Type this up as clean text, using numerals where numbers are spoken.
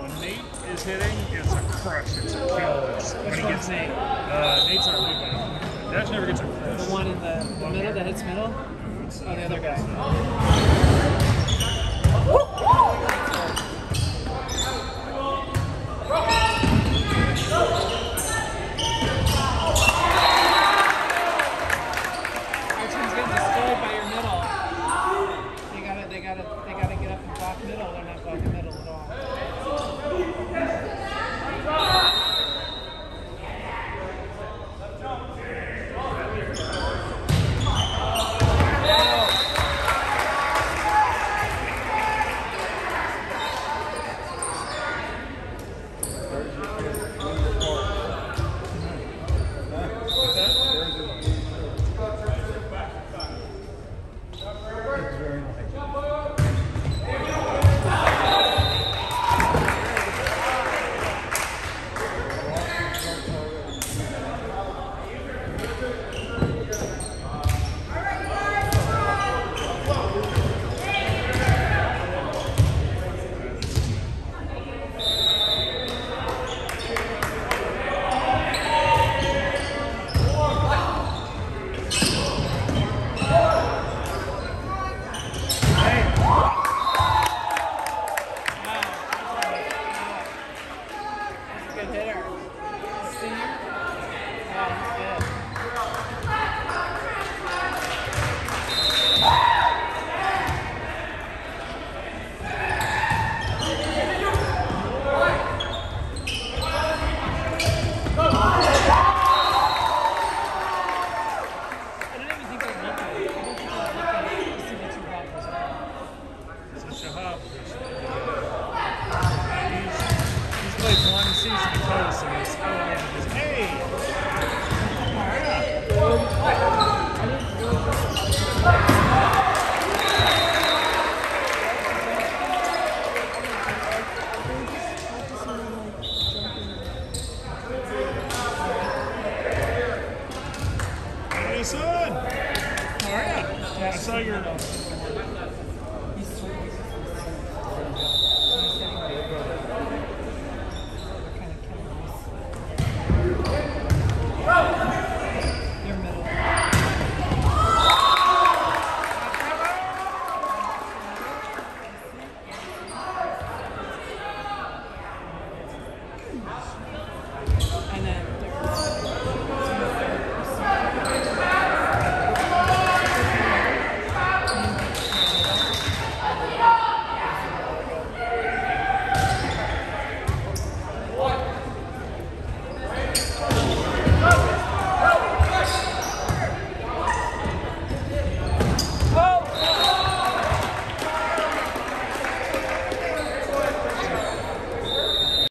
Nate is hitting, it's a crush, it's a kill. It's when he gets Nate? Nate's our big guy. Dash never gets a crush. The one in the middle that hits middle? Oh, the other guy. They gotta get up and block middle. They're not blocking middle at all. He's played one season close and he's